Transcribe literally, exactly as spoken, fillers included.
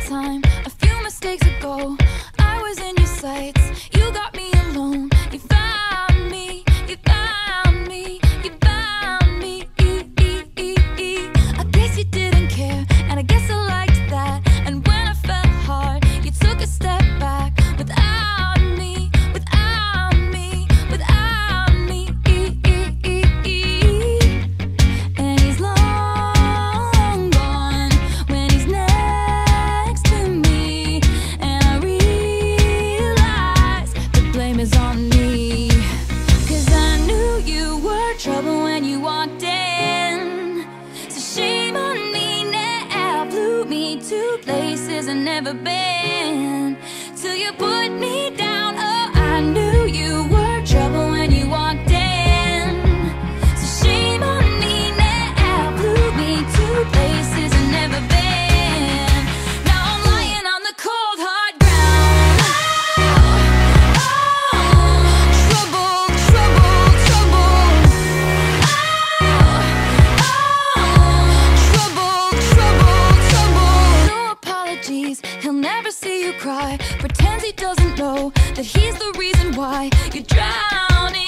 time, a few mistakes ago, I was in your sights. You got me alone. You found me. You found me. You found me. I guess you didn't care, and I guess I liked that. And when I fell hard, you took a step back. Without me, without me, without me. And he's long gone when he's next to me. And I realize the blame is on me. Cause I knew you were trouble when you walked in. So shame on me now. Flew me to places I've never been. Till you put me down. Oh, I knew you were trouble when you walked in. So shame on me now. Flew me to places I've never been. Now I'm lying on the cold hard ground. Oh, trouble, trouble, trouble. Oh, trouble, trouble, trouble. No apologies, he'll never see you cry. Pretends he doesn't know that he's the reason why you're drowning.